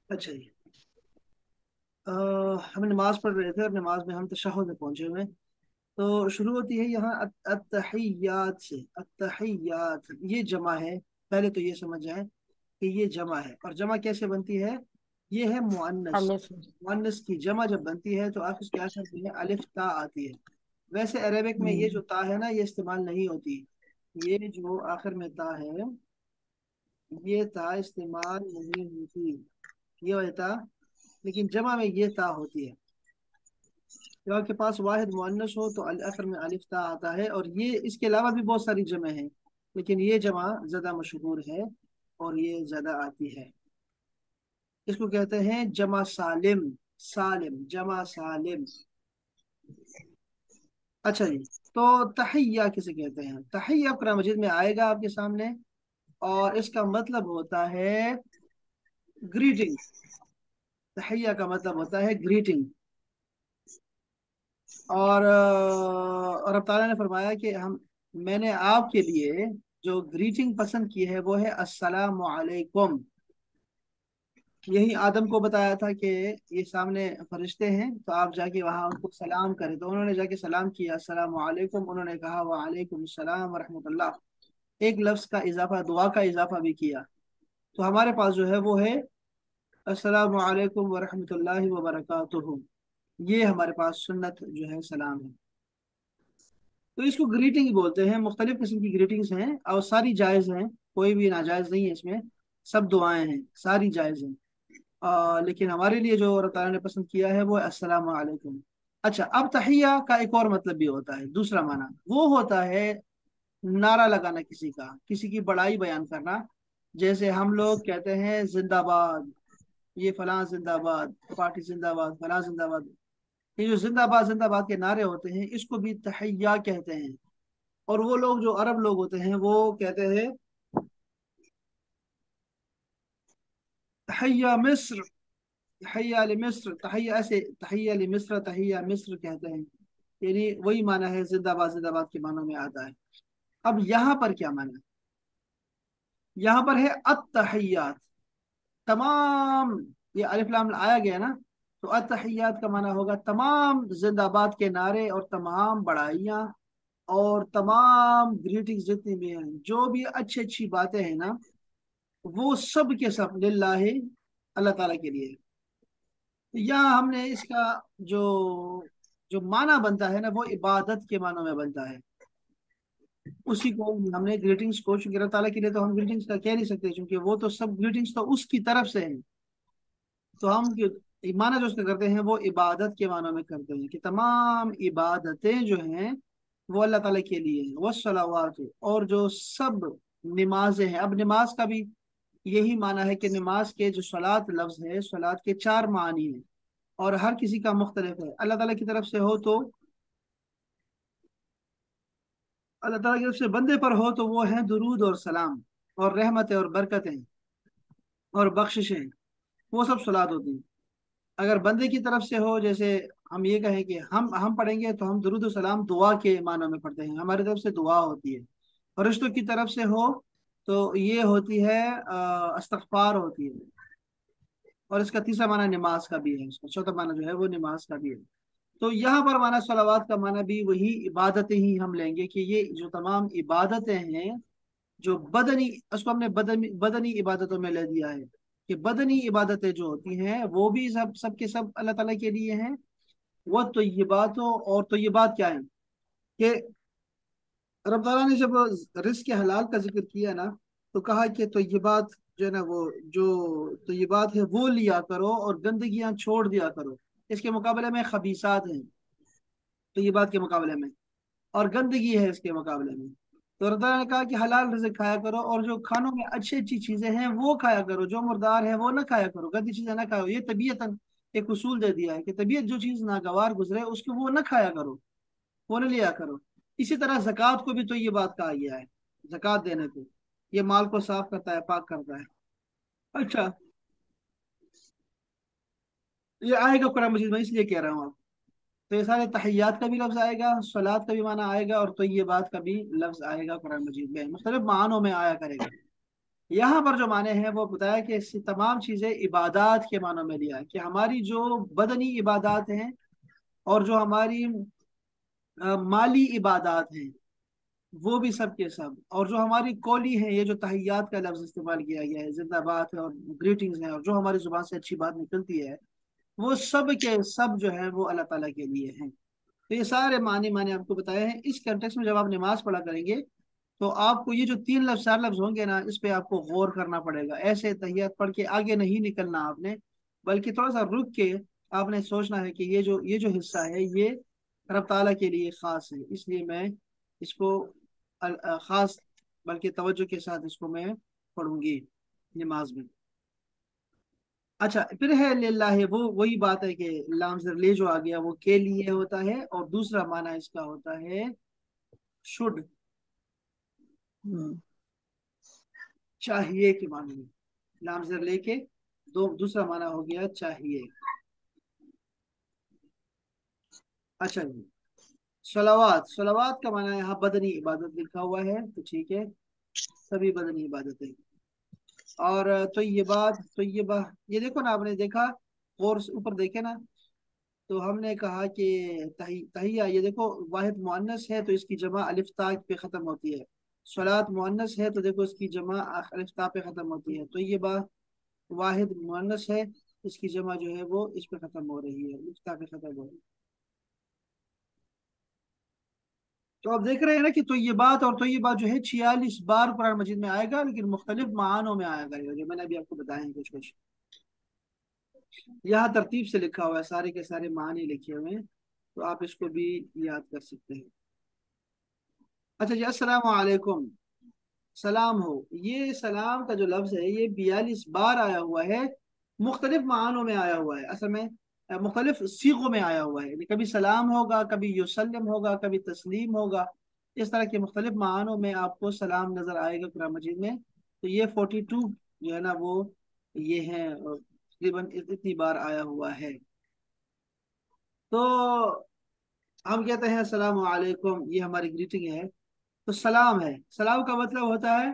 अच्छा जी। हम नमाज पढ़ रहे थे और नमाज में हम तशहुद में पहुंचे हुए हैं। तो शुरू होती है यहाँ अत्तहियात से। अत्तहियात ये जमा है। पहले तो ये समझ जाए कि ये जमा है, और जमा कैसे बनती है। ये है मुअन्नस। अलिफ। मुअन्नस की जमा जब बनती है तो आखिर उसके आखिर में अलिफ ता आती है। वैसे अरेबिक में ये जो हम्म। ता है ना, ये इस्तेमाल नहीं होती। ये जो आखिर में ता है, ये ता इस्तेमाल नहीं होती। ये वाली ता। लेकिन जमा में ये ता होती है। जब आपके पास वाहिद मुअन्नस हो तो आखिर में अलिफ ता आता है। और ये इसके अलावा भी बहुत सारी जमा हैं, लेकिन ये जमा ज़्यादा मशहूर है और ये ज़्यादा आती है। इसको कहते हैं जमा सालिम। सालिम, जमा सालिम। अच्छा जी। तो तहिया किसे कहते हैं? तहिया कुरान मजीद में आएगा आपके सामने, और इसका मतलब होता है ग्रीटिंग। तहिया का मतलब होता है ग्रीटिंग। और अब ताला ने फरमाया कि हम मैंने आपके लिए जो ग्रीटिंग पसंद की है वो है अस्सलामु अलैकुम। यही आदम को बताया था कि ये सामने फरिश्ते हैं, तो आप जाके वहाँ उनको सलाम करें। तो उन्होंने जाके सलाम किया, अस्सलामु अलैकुम। उन्होंने कहा वालेकुम सलाम व रहमतुल्लाह। एक लफ्ज का इजाफा, दुआ का इजाफा भी किया। तो हमारे पास जो है वो है अस्सलामु अलैकुम व रहमतुल्लाहि व बरकातुहू। ये हमारे पास सुन्नत जो है सलाम है। तो इसको ग्रीटिंग बोलते हैं। मुख्तलिफ किस्म की ग्रीटिंग्स हैं और सारी जायज़ हैं। कोई भी नाजायज़ नहीं है इसमें। सब दुआएं हैं, सारी जायज़ हैं। लेकिन हमारे लिए जो अल्लाह ताला ने पसंद किया है वो है अस्सलाम वालेकुम। अच्छा, अब तहिया का एक और मतलब भी होता है, दूसरा माना वो होता है नारा लगाना किसी का, किसी की बड़ाई बयान करना। जैसे हम लोग कहते हैं जिंदाबाद, ये फलां जिंदाबाद, पार्टी जिंदाबाद, फलां जिंदाबाद। ये जो जिंदाबाद जिंदाबाद के नारे होते हैं इसको भी तहिया कहते हैं। और वो लोग जो अरब लोग होते हैं वो कहते हैं तहिया मिस्र, तहिया अल मिस्र, तहिया ऐसे, तहिया अल मिस्र, तहिया मिस्र कहते हैं। यानी वही माना है, जिंदाबाद जिंदाबाद के मानों में आता है। अब यहाँ पर क्या माना है? यहाँ पर है अत्तहियात, तमाम। ये अलिफ लाम आया गया ना, तो अत्तहियात का माना होगा तमाम जिंदाबाद के नारे और तमाम बड़ाइयाँ और तमाम ग्रीटिंग्स जितनी भी हैं, जो भी अच्छी अच्छी बातें हैं ना, वो सब के सब लिल्लाहि, अल्लाह ताला के लिए। तो यहाँ हमने इसका जो जो माना बनता है ना, वो इबादत के मानों में बनता है। उसी को हमने ग्रीटिंग्स को, चूंकि अल्लाह ताला के लिए तो हम ग्रीटिंग्स का कह नहीं सकते, क्योंकि वो तो सब ग्रीटिंग्स तो उसकी तरफ से है। तो हम माना जो उसका करते हैं वो इबादत के मानों में करते हैं, कि तमाम इबादतें जो हैं वो अल्लाह ताला के लिए हैं। वो सलावात, और जो सब नमाजें हैं। अब नमाज का भी यही माना है कि नमाज के जो सलात लफ्ज है, सलात के चार मानी हैं, और हर किसी का मुख्तलिफ है। अल्लाह ताला की तरफ से हो तो, अल्लाह ताला की तरफ से बंदे पर हो तो वो है दुरूद और सलाम और रहमतें और बरकतें और बख्शिशें, वो सब सलात होती हैं। अगर बंदे की तरफ से हो, जैसे हम ये कहें कि हम पढ़ेंगे तो हम दुरूद और सलाम दुआ के मानों में पढ़ते हैं, हमारी तरफ से दुआ होती है। फरिश्तों की तरफ से हो तो ये होती है इस्तग़फ़ार होती है। और इसका तीसरा माना नमाज का भी है, इसका चौथा माना जो है वो नमाज का भी है। तो यहाँ पर माना सलावात का माना भी वही इबादतें ही हम लेंगे, कि ये जो तमाम इबादतें हैं, जो बदनी, उसको हमने बदनी बदनी इबादतों में ले दिया है, कि बदनी इबादतें जो होती हैं वो भी सब सब के सब अल्लाह ताला के लिए हैं। वो तो ये बात हो, और तो ये बात क्या है कि रब ताला ने जब रिस्क के हलाल का जिक्र किया ना, तो कहा कि तो ये बात जो है ना, वो जो तो ये बात है वो लिया करो और गंदगियां छोड़ दिया करो। इसके मुकाबले में खबीसात हैं, तो ये बात के मुकाबले में, और गंदगी है इसके मुकाबले में। तो अल्लाह ताला ने कहा कि हलाल रिज़्क खाया करो, और जो खानों में अच्छी अच्छी चीजें हैं वो खाया करो, जो मुर्दार है वो ना खाया करो, गंदी चीजें ना खाओ। ये तबीयतन एक उसूल दे दिया है कि तबीयत जो चीज नागवार गुजरे उसको वो ना खाया करो, वो ना लिया करो। इसी तरह जक़ात को भी तो ये बात कहा गया है, जक़ात देने को। ये माल को साफ करता है, पाक करता है। अच्छा, ये आएगा कुरान मजीद में, इसलिए कह रहा हूँ। तो ये सारे तहियात का भी लफ्ज आएगा, सलात का भी माना आएगा, और तो ये बात का भी लफ्ज आएगा कुरान मजीद में, मुख्तलिफ मानों में आया करेगा। यहाँ पर जो माने हैं वो बताया कि इससे तमाम चीजें इबादात के मानों में लिया, कि हमारी जो बदनी इबादात हैं और जो हमारी माली इबादात हैं वो भी सब के सब, और जो हमारी कौली है, ये जो तहियात का लफ्ज इस्तेमाल किया गया है, जिंदाबाद है और ग्रीटिंग्स हैं, और जो हमारी जुबान से अच्छी बात निकलती है, वो सब के सब जो है वो अल्लाह ताला के लिए हैं। तो ये सारे माने माने आपको बताए हैं। इस कंटेक्स्ट में जब आप नमाज पढ़ा करेंगे तो आपको ये जो तीन लफ्ज चार लफ्ज होंगे ना, इस पे आपको गौर करना पड़ेगा। ऐसे तहियत पढ़ के आगे नहीं निकलना आपने, बल्कि थोड़ा सा रुक के आपने सोचना है कि ये जो हिस्सा है ये रब ताला के लिए खास है, इसलिए मैं इसको खास, बल्कि तवज्जो के साथ इसको मैं पढ़ूंगी नमाज में। अच्छा, फिर है लिल्लाह, वो वही बात है कि लाम से ले जो आ गया वो के लिए होता है, और दूसरा माना इसका होता है शुड, हम्म। चाहिए के माने में। लाम जर लेके दो, दूसरा माना हो गया चाहिए। अच्छा जी, सलावात, सलावात का माना यहाँ बदनी इबादत लिखा हुआ है, तो ठीक है, सभी बदनी इबादतें। और तो ये बात, तो ये देखो ना, आपने देखा और ऊपर देखे ना, तो हमने कहा कि तहिया, ये देखो वाहिद मुअन्नस है तो इसकी जमा अलिफ ता पे खत्म होती है। सलात मुअन्नस है तो देखो इसकी जमा अलिफ ता पे खत्म होती है। तो ये बात वाहिद मुअन्नस है, इसकी जमा जो है वो इस पे खत्म हो रही है, अलिफ ता पे खत्म हो रही है। तो आप देख रहे हैं ना कि तो ये बात, और तो ये बात जो है 46 बार कुरान मजीद में आएगा, लेकिन मुख्तलिफ मानों में आया करेगा, जो मैंने अभी आपको बताए हैं कुछ कुछ। यहाँ तरतीब से लिखा हुआ है, सारे के सारे मानी लिखे हुए हैं, तो आप इसको भी याद कर सकते हैं। अच्छा जी, अस्सलाम वालेकुम, सलाम हो, ये सलाम का जो लफ्ज है ये 42 बार आया हुआ है, मुख्तलिफ मानों में आया हुआ है, असल में मुख्तलिफ सीगों में आया हुआ है, यानी कभी सलाम होगा, कभी युसल्लम होगा, कभी तस्लीम होगा। इस तरह के मुख्तलिफ मानों में आपको सलाम नजर आएगा कुरान मजीद में। तो ये 42 जो है ना वो ये है, तकरीबन इतनी बार आया हुआ है। तो हम कहते हैं अस्सलाम वालेकुम, ये हमारी ग्रीटिंग है। तो सलाम है, सलाम का मतलब होता है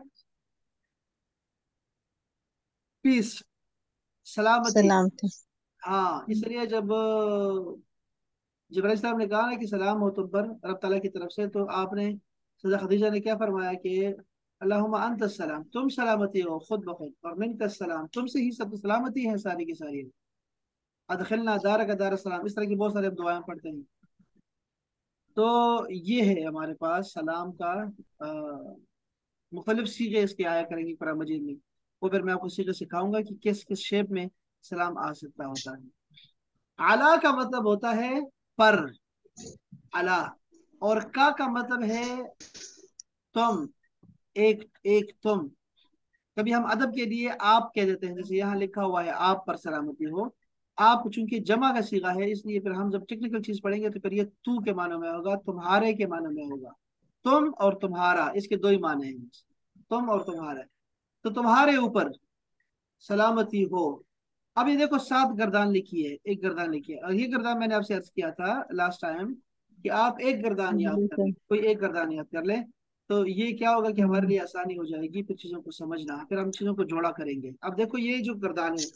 पीस, सलामती। सलामती। हाँ, इसलिए जब जिब्राइल साहब ने कहा ना कि सलाम हो तुम पर रब ताला की तरफ से, तो आपने सदा खदीजा ने क्या फरमाया कि अल्लाहुम्मा अंत सलाम, तुम सलामती हो खुद ब खुद, और मिनका सलाम, तुमसे ही सब सलामती है सारी की सारी। अदखिलना दारक दार सलाम, इस तरह की बहुत सारे हम दुआएं पढ़ते हैं। तो ये है हमारे पास सलाम का मुख्तलिफ सीगे इसके आया करेंगे कुरान मजीद में। वो फिर मैं आपको सीधे सिखाऊंगा कि किस किस शेप में सलाम आ सकता होता है। आला का मतलब होता है पर, अला, और का मतलब है तुम, एक एक तुम। कभी हम अदब के लिए आप कह देते हैं, जैसे यहाँ लिखा हुआ है आप पर सलामती हो। आप चूंकि जमा का सीगा है, इसलिए फिर हम जब टेक्निकल चीज पढ़ेंगे तो फिर ये तू के मानों में होगा, तुम्हारे के मानों में होगा। तुम और तुम्हारा, इसके दो ही माने हैं, तुम और तुम्हारा। तो तुम्हारे ऊपर सलामती हो। अब ये देखो 7 गर्दान लिखी है, एक गर्दान लिखी है, और ये गर्दान मैंने आपसे अर्ज किया था लास्ट टाइम कि आप एक गर्दान याद कर लें, बिल्कुल। कोई एक गर्दान याद कर लें। तो ये क्या होगा कि हमारे हम्म। लिए आसानी हो जाएगी फिर चीजों को समझना, फिर हम चीजों को जोड़ा करेंगे। अब देखो ये जो गर्दान है,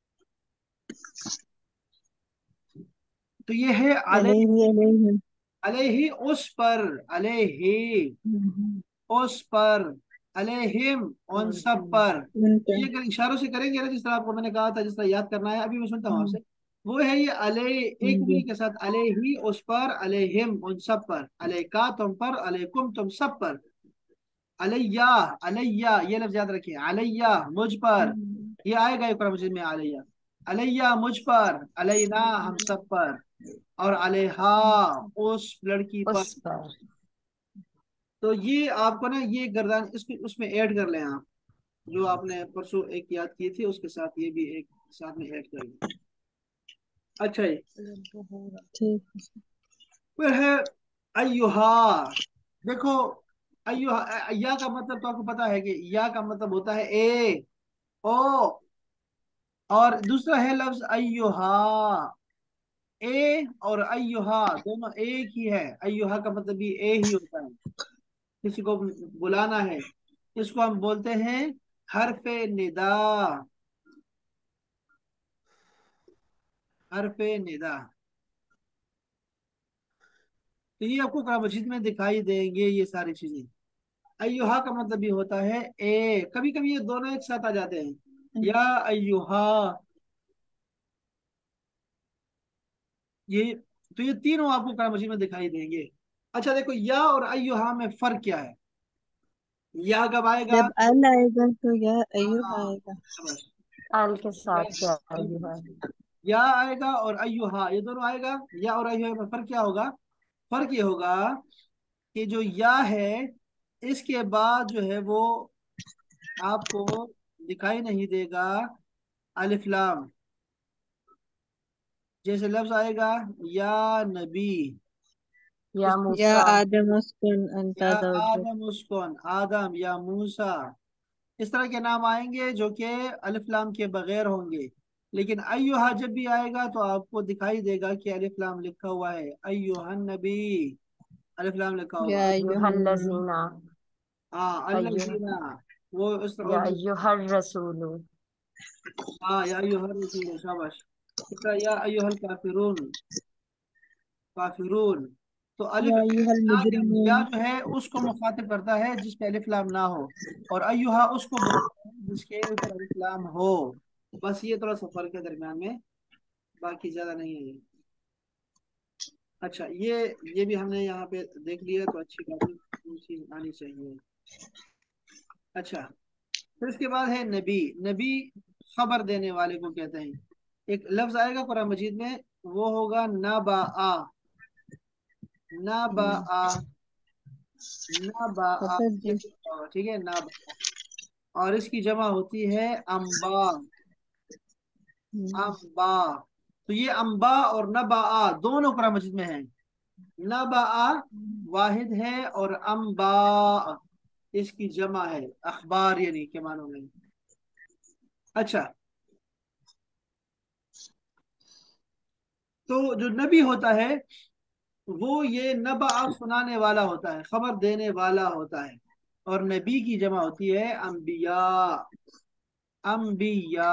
तो ये है अलैहि अलैहि। अलैहि, उस पर, अलैहि हम्म। उस पर, अलैहिम उन सब पर। उनका। ये अगर इशारों से करेंगे ना, जिस तरह आपको मैंने कहा था, जिस तरह याद करना है, अभी मैं सुनता हूँ हम्म। आपसे। वो है ये अले, एक जी। भी के साथ, अलैहि उस पर, अलैहिम उन सब पर, अलैका तुम पर, अलैकुम तुम सब पर, अलैया, अलैया ये लफ्ज याद रखिए, अलैया मुझ पर। हम्म। ये आएगा ये कुरान मजीद में, अलैया, अलैया मुझ पर, अलैना हम सब पर, और अलैहा उस लड़की पर। उस पर। तो ये आपको ना ये गर्दान इसको उसमें ऐड कर लें आप, जो आपने परसों एक याद की थी उसके साथ ये भी एक साथ में ऐड कर लें। अच्छा जी, ठीक। फिर है अय्युहा। देखो अय्युहा, या का मतलब तो आपको पता है कि या का मतलब होता है ए, ओ, और दूसरा है लफ्ज अय्युहा। ए और अय्युहा दोनों एक ही है, अय्युहा का मतलब भी ए ही होता है। किसी को बुलाना है, इसको हम बोलते हैं हरफे निदा, हरफे निदा। तो ये आपको कुरान मजीद में दिखाई देंगे ये सारी चीजें। अय्युहा का मतलब ये होता है ए, कभी कभी ये दोनों एक साथ आ जाते हैं। या अय्युहा, ये, तो ये तीनों आपको कुरान मजीद में दिखाई देंगे। अच्छा देखो, या और अय्युहा में फर्क क्या है? या कब आएगा? जब अल आएगा तो या अय्युह हाँ, आएगा। शाबाश। आल के या, साथ क्या है? या आएगा और अय्युहा, ये दोनों आएगा। या और अय्युहा में फर्क क्या होगा? फर्क ये होगा कि जो या है, इसके बाद जो है वो आपको दिखाई नहीं देगा अलिफ लाम। जैसे लफ्ज आएगा या नबी, या या मूसा। आदम उस्कुन या अंता ज़ौजुक। आदम उस्कुन, आदम या मूसा, इस तरह के नाम आएंगे जो कि अलिफ लाम के बगैर होंगे। लेकिन अय्युहा जब भी आएगा तो आपको दिखाई देगा कि अलिफ लाम लिखा हुआ है, अय्युहन नबी, अलिफ लाम लिखा या होगा। अय्युहन नबी। अय्युहल्लज़ीना। हाँ, अय्युह अल्लज़ीना, वो उस या और, अय्युहर रसूलु। हाँ या अय्युहर रसूल, शाबाश। इस तरह या अय्युहल काफिरून, काफिरून। तो अलिफ, या अय्युहल या मुजरिमून। जो है उसको मुखातिब करता है जिस पे अलिफ लाम ना हो, और अय्युहा उसको बोलता है जिसके ऊपर अलिफ लाम हो। बस ये थोड़ा सा फर्क है दरम्यान में, बाकी ज्यादा नहीं है ये। अच्छा, ये भी हमने यहाँ पे देख लिया, तो अच्छी बात है, ये चीज आनी चाहिए। अच्छा, फिर इसके बाद है नबी। नबी खबर देने वाले को कहते हैं। एक लफ्ज आएगा कुरान मजीद में, वो होगा नबा आ, नबा आ, नबा आ, खबर दी। ऐसे लिखा होगा, ठीक है, नबा। और इसकी जमा होती है अम्बा, अम्बा। तो ये अम्बा और नबा दोनों कुरान मजीद में है। नबा वाहिद है और अम्बा इसकी जमा है, अखबार यानी के मानों में। अच्छा, तो जो नबी होता है वो ये नबा सुनाने वाला होता है, खबर देने वाला होता है। और नबी की जमा होती है अम्बिया, अम्बिया।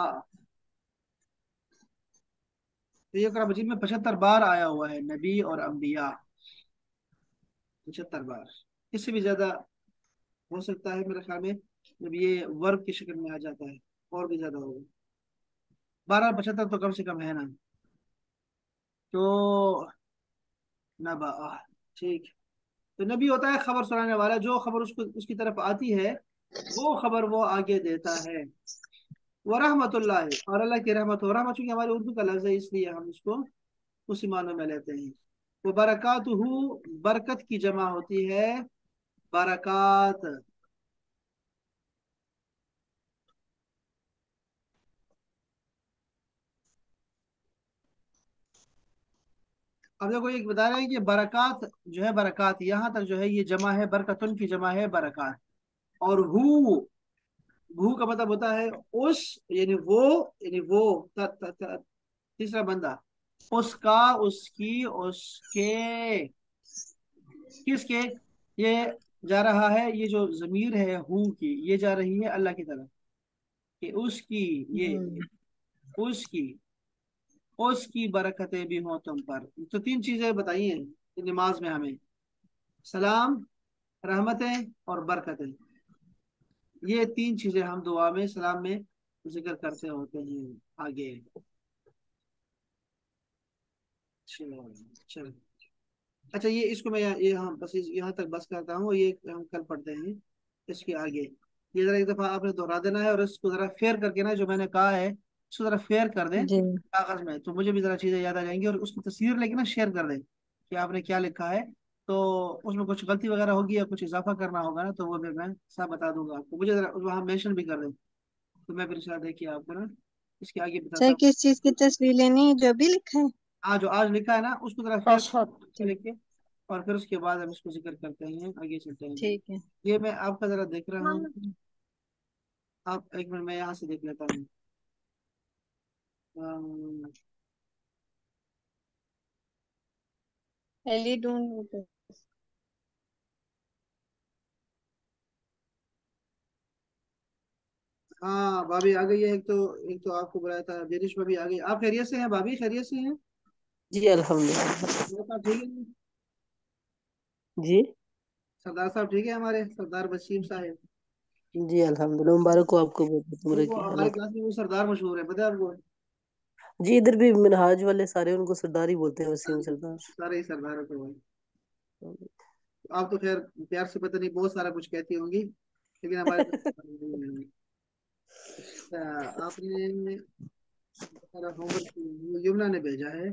तो ये कुरान मजीद में 75 बार आया हुआ है नबी और अम्बिया, 75 बार। इससे भी ज्यादा हो सकता है मेरे ख्याल में, जब ये वर्ब की शक्ल में आ जाता है और भी ज्यादा होगा। 12 75 तो कम से कम है ना। तो नबा, ठीक। तो नबी होता है खबर सुनाने वाला, जो खबर उसको उसकी तरफ आती है वो खबर वो आगे देता है। व रहमतुल्लाह, और अल्लाह की रहमत हो, रहमत चूंकि हमारे उर्दू का लफ्ज है इसलिए हम इसको उसी मानों में लेते हैं। वो बरकातुहू, बरकत की जमा होती है बरकात। अब देखो एक बता रहे हैं कि बरकात जो है, बरकात यहाँ तक जो है ये जमा है, बरकतुन की जमा है बरकात। और हु का मतलब होता है उस, यानी वो, यानी वो तीसरा बंदा, उसका, उसकी, उसके, किसके, ये जा रहा है, ये जो जमीर है हु की, ये जा रही है अल्लाह की तरफ, कि उसकी, ये उसकी, उसकी बरकतें भी हों तुम पर। तो तीन चीजें बताई हैं नमाज में हमें, सलाम, रहमतें और बरकतें। ये तीन चीजें हम दुआ में, सलाम में जिक्र करते होते हैं आगे। चलो, चलो। अच्छा, ये इसको मैं ये हाँ बस यहाँ तक बस करता हूँ, ये हम कल पढ़ते हैं इसके आगे। ये जरा एक दफा आपने दोहरा देना है और इसको जरा फेयर करके ना, जो मैंने कहा है उसको जरा फेयर कर दें जी। कागज में, तो मुझे भी जरा चीजें याद आ जाएंगी। और उसकी तस्वीर लेके ना शेयर कर दें कि आपने क्या लिखा है। तो उसमें कुछ गलती वगैरह होगी या कुछ इजाफा करना होगा ना, तो वो भी मैं सब बता दूंगा आपको। मुझे जरा वहाँ मेंशन भी कर दें, तो मैं फिर शायद देखिए आपको ना इसके आगे बताता चाहे हूँ। किस चीज की तस्वीर लेनी है, जो भी लिखा है। आज जो आज लिखा है ना उसको जरा फेयर तशहद। ठीक। लिख के, और फिर उसके बाद हम इसको जिक्र करते हैं, आगे चलते हैं। ठीक है। ये मैं आपका जरा देख रहा हूँ, आप एक मिनट, मैं यहाँ से देख लेता हूँ। अम, एली ढूंढ। हाँ भाभी आ गई है। एक तो आपको बुलाया था, जेरिश भाभी आ गई। आप खैरियत से हैं भाभी? खैरियत से हैं? जी अल्हम्दुलिल्लाह। सरदार साहब ठीक है? जी। सरदार साहब ठीक है हमारे सरदार वसीम साहब? जी अल्हम्दुलिल्लाह, मुबारक हो आपको बहुत उम्र वो की हमारे अल्लाह। क्लास में वो सरदार मशहूर है, पता है आपको? जी इधर भी मिनहाज वाले सारे उनको सरदार ही बोलते हैं, वसीम सरदार। सारे ही सरदार होते हैं। आप तो खैर प्यार से पता नहीं बहुत सारा कुछ कहती होंगी, लेकिन हमारे तो अच्छा, आपने सारा होमवर्क यमुना ने भेजा है।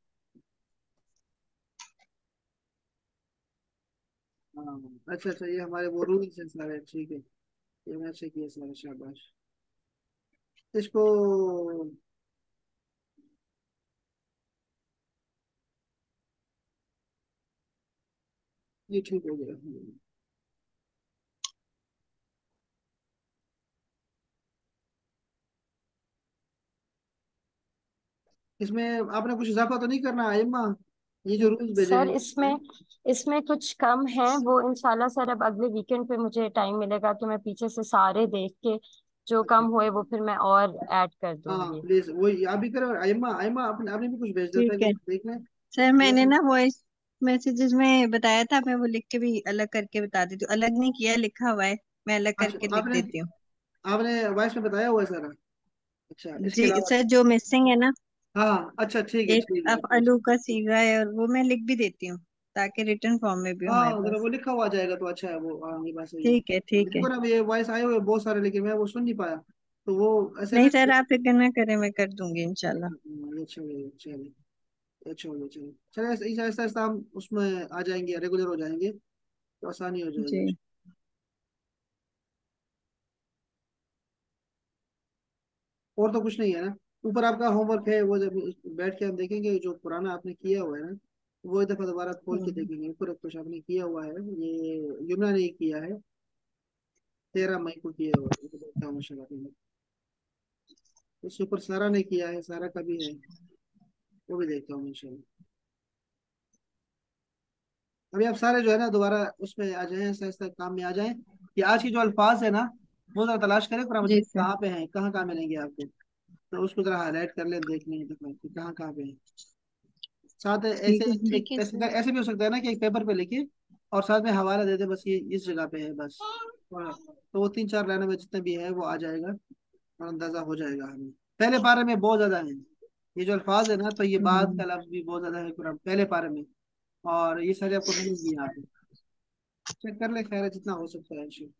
हाँ अच्छा अच्छा, ये हमारे वो रूल्स हैं सारे, ठीक है। ये मैं अच्छे किए सारे, शाबाश। इसको ये ठीक हो गया। इसमें आपने कुछ इजाफा तो नहीं करना आइम्मा? ये जो रूल्स भेजे सर हैं। इसमें इसमें कुछ कम है, वो इंशाल्लाह सर अब अगले वीकेंड पे मुझे टाइम मिलेगा तो मैं पीछे से सारे देख के जो अच्छा कम हुए वो फिर मैं और ऐड कर हाँ दूंगी। प्लीज, वही आप भी करें। और आइम्मा आइम्मा आपने भी कुछ भेज देता है ठीक कि है देख लें। सर, मैंने वैसे ना वॉइस मैसेजेस में बताया था, मैं वो लिख के भी अलग करके बता देती हूँ। अलग नहीं किया, लिखा हुआ है, मैं अलग अच्छा, करके लिख आपने देती हूँ। आपने वॉइस में बताया हुआ है सारा? अच्छा, इसके जी अलावा? सर, जो मिसिंग है ना, हाँ अच्छा ठीक है एक ठीक है, अफ अच्छा अच्छा। आलू का सीगा है, और वो मैं लिख भी देती हूँ ताकि रिटर्न फॉर्म में भी हो हमारे हाँ जरा पास। वो लिखा हुआ आ जाएगा तो अच्छा है वो। हाँ ये बात सही है। ठीक है ठीक है। देखो ना, ये वॉइस आए हुए बहुत सारे, लेकिन मैं वो सुन नहीं पाया। तो वो ऐसे ना। नहीं सर, आप फिक्र ना करें, मैं कर दूंगी इंशाल्लाह। ये अच्छा हो गया, चलिए। अच्छा हो गया, चलिए चलिए, ऐसे ऐसे ऐसे ऐसे हम उसमें आ जाएंगे, रेगुलर हो जाएंगे तो आसानी हो जाएगी। जी और तो कुछ नहीं है ना? ऊपर आपका होमवर्क है, वो जब बैठ के हम देखेंगे जो पुराना आपने किया हुआ है ना, वो एक दफा दोबारा खोल के हम्म, देखेंगे। ऊपर कुछ आपने किया हुआ है, ये यमुना ने ही किया है, 13 मई को किया हुआ है, ये तो देखता हूँ माशाल्लाह। उसके ऊपर सारा ने किया है, सारा का भी है, वो भी देखता हूँ इंशाल्लाह। अभी आप सारे जो है ना दोबारा उसमें आ जाएं, ऐसा ऐसा काम में आ जाएं कि आज की जो अल्फाज है ना, वो जरा तलाश करें कुरान जी मजीद सर। कहाँ पे हैं, कहाँ कहाँ मिलेंगे आपको। तो उसको जरा हाईलाइट कर लें, देख लें कि कहाँ कहाँ पे हैं। साथ ऐसे ठीक है सर। एक ऐसे ऐसे भी हो सकता है ना कि एक पेपर पे लिखे और साथ में हवाला दे दे, बस ये इस जगह पे है बस। तो वो 3-4 लाइनों में जितने भी है वो आ जाएगा और अंदाजा हो जाएगा हमें। पहले पारे में बहुत ज्यादा है ये जो अल्फाज है ना, तो ये बात का हम्म, लफ्ज भी बहुत ज्यादा है कुरान पहले पारे में। और ये सारे आपको मिलेंगे यहाँ पे, चेक कर ले, खैर है जितना हो सकता है इंशाल्लाह।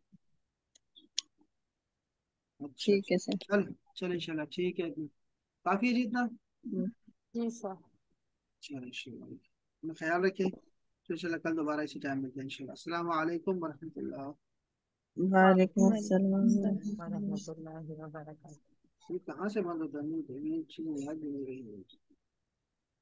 अच्छा ठीक अच्छा। है सर। चल चल इंशाल्लाह ठीक है, काफी है जी इतना। हम्म, जी सर। चलो इंशाल्लाह, अपना ख्याल रखें। तो इंशाल्लाह कल दोबारा इसी टाइम मिलते हैं इंशाल्लाह। अस्सलाम वालेकुम वरहमतुल्लाह। वालेकुम वालेकुम अस्सलाम। वरहमतुल्लाहि व बरकातहू। ये कहाँ से बंद होता है? नहीं, तो ये चीज़ याद भी नहीं रही है।